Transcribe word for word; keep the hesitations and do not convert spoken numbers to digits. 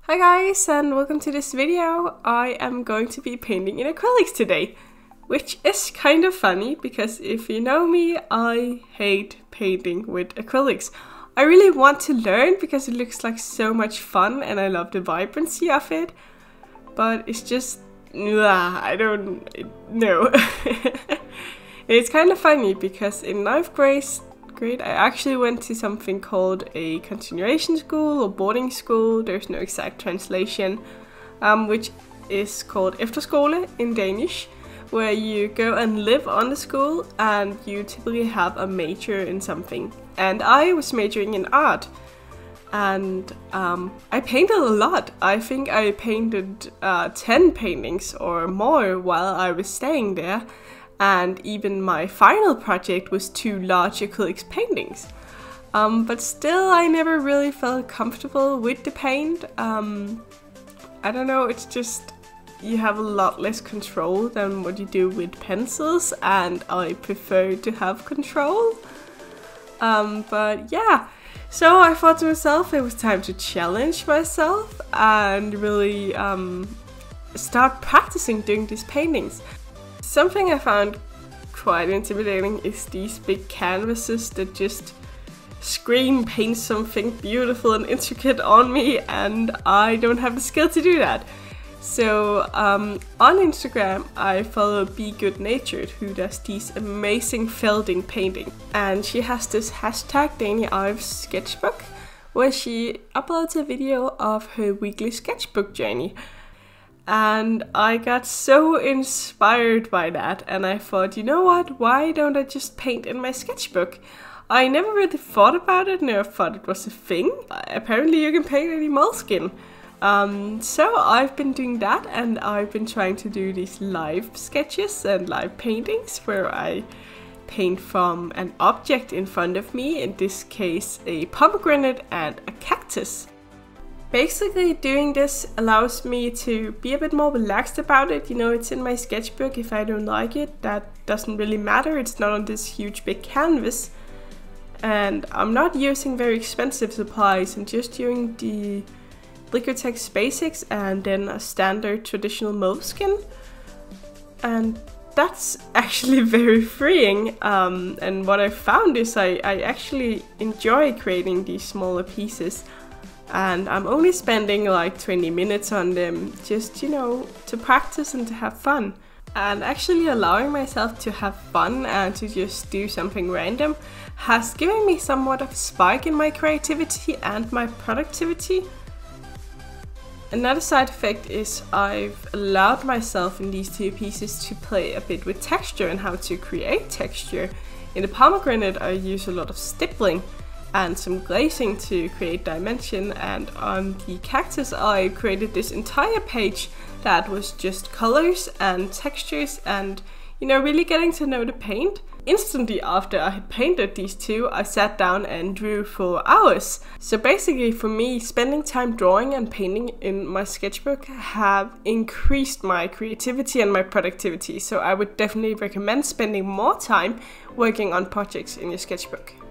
Hi guys, and welcome to this video. I am going to be painting in acrylics today, which is kind of funny because if you know me, I hate painting with acrylics. I really want to learn because it looks like so much fun and I love the vibrancy of it, but it's just, nah, I don't know. It's kind of funny because in ninth grade, grade, I actually went to something called a continuation school or boarding school. There's no exact translation, um, which is called efterskole in Danish, where you go and live on the school and you typically have a major in something. And I was majoring in art, and um, I painted a lot. I think I painted uh, ten paintings or more while I was staying there. And even my final project was two large acrylic paintings. Um, but still, I never really felt comfortable with the paint. Um, I don't know, it's just, you have a lot less control than what you do with pencils, and I prefer to have control. Um, but yeah, so I thought to myself it was time to challenge myself and really um, start practicing doing these paintings. Something I found quite intimidating is these big canvases that just scream paint something beautiful and intricate on me, and I don't have the skill to do that. So um, on Instagram I follow Be Good Natured, who does these amazing felding painting, and she has this hashtag Dani Ives sketchbook where she uploads a video of her weekly sketchbook journey. And I got so inspired by that, and I thought, you know what, why don't I just paint in my sketchbook? I never really thought about it, never thought it was a thing. Apparently you can paint any Moleskine. Um, so I've been doing that, and I've been trying to do these live sketches and live paintings where I paint from an object in front of me, in this case a pomegranate and a cactus. Basically, doing this allows me to be a bit more relaxed about it. You know, it's in my sketchbook. If I don't like it, that doesn't really matter. It's not on this huge big canvas. And I'm not using very expensive supplies. I'm just using the liquitex basics and then a standard traditional Moleskine. And that's actually very freeing. Um, and what I found is I, I actually enjoy creating these smaller pieces. And I'm only spending like twenty minutes on them, just, you know, to practice and to have fun. And actually allowing myself to have fun and to just do something random has given me somewhat of a spark in my creativity and my productivity. Another side effect is I've allowed myself in these two pieces to play a bit with texture and how to create texture. In the pomegranate I use a lot of stippling and some glazing to create dimension, and on the cactus I created this entire page that was just colors and textures and, you know, really getting to know the paint. Instantly after I had painted these two, I sat down and drew for hours. So basically for me, spending time drawing and painting in my sketchbook have increased my creativity and my productivity, so I would definitely recommend spending more time working on projects in your sketchbook.